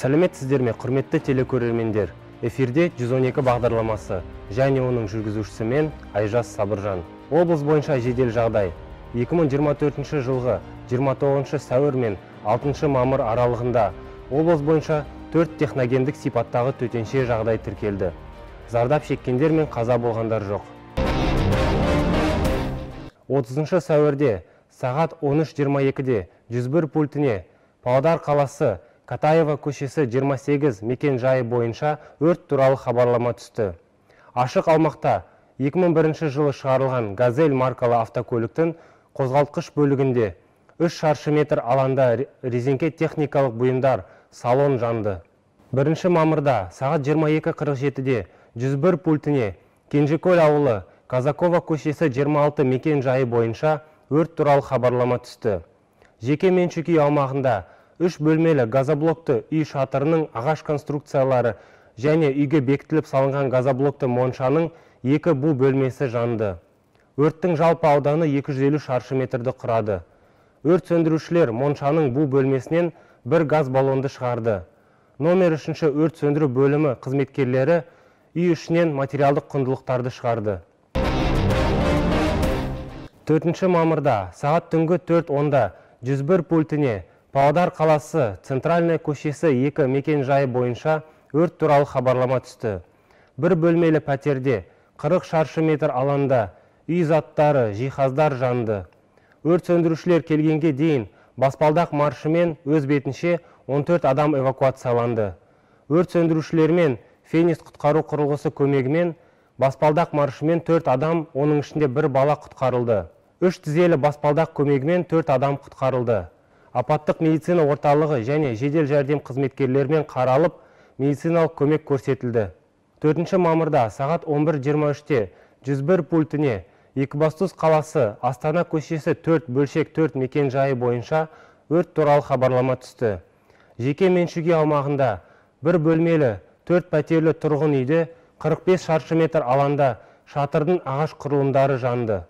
Сәлеметсіздер ме, құрметті телекөрермендер. Эфирде 112 бағдарламасы және оның жүргізушісі мен Айжас Сабыржан. Облыс бойынша жедел жағдай 2024 жылғы 29 сәуір мен 6 мамыр аралығында облыс бойынша 4 техногендік сипаттағы төтенше жағдай тіркелді. Зардап шеккендер мен қаза болғандар жоқ. 30 сәуірде сағат 13:22-де 101 пультіне Павлодар қаласы Катаева көшесі 28 мекен жайы бойынша өрт туралы хабарлама түсті. Ашық аумақта 2001 жылы шығарылған «Газель» маркалы автокөліктің қозғалтқыш бөлігінде 3 шаршы метр алаңда резеңке техникалық бұйымдар салон жанды. 1 мамырда сағат 22:47-де 101 пультіне Кенжекөл ауылы Казакова көшесі 26 мекен жайы бойынша өрт туралы хабарлама түсті. Жеке меншік үй аумағында 3 бөлмелі газоблокты үй шатырының ағаш конструкциялары және үйге бекітіліп салынған газоблокты моншаның 2 бу бөлмесі жанды. Өрттің жалпы ауданы 250 шаршы метрді құрады. Өрт сөндірушілер моншаның бу бөлмесінен бір газ баллонды шығарды. Номер 3 өрт сөндіру бөлімі қызметкерлері үй ішінен материалдық құндылықтарды шығарды. 4 мамырда сағат түнгі 4:10-да 101 пультіне Павлодар қаласы Центральная көшесі 2 мекен жайы бойынша өрт туралы хабарлама түсті. Бір бөлмелі пәтерде 40 шаршы метр алаңда үй заттары, жиһаздар жанды. Өрт сөндірушілер келгенге дейін баспалдақ маршымен өз бетінше 14 адам эвакуацияланды. Өрт сөндірушілермен Феникс құтқару құрылғысы көмегімен баспалдақ маршымен 4 адам, оның ішінде бір бала құтқарылды. 3 тізелі баспалдақ көмегімен 4 адам құтқарылды. Апаттық медицина орталығы және жедел жәрдем қызметкерлерімен қаралып, медициналық көмек көрсетілді. 4 мамырда сағат 11:23-те 101 пультіне Екібастұз қаласы Астана көшесі 4/4 мекен жайы бойынша өрт туралы хабарлама түсті. Жеке меншік үй аумағында бір бөлмелі 4 пәтерлі тұрғын үйде 45 шаршы метр алаңда шатырдың ағаш құрылымдары жанды.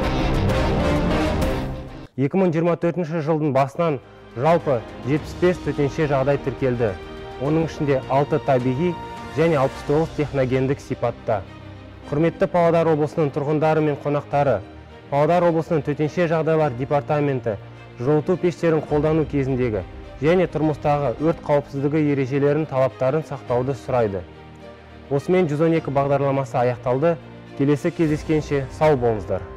2024 жылдың басынан жалпы 75 төтенше жағдай тіркелді. Оның ішінде 6 табиғи және 69 техногендік сипатта. Құрметті Павлодар облысының тұрғындары мен қонақтары, Павлодар облысының төтенше жағдайлар департаменті жылыту пештерін қолдану кезіндегі және тұрмыстағы өрт қауіпсіздігі ережелерінің талаптарын сақтауды сұрайды. Осымен 112 бағдарламасы аяқталды. Келесі кездескенше сау болыңыздар.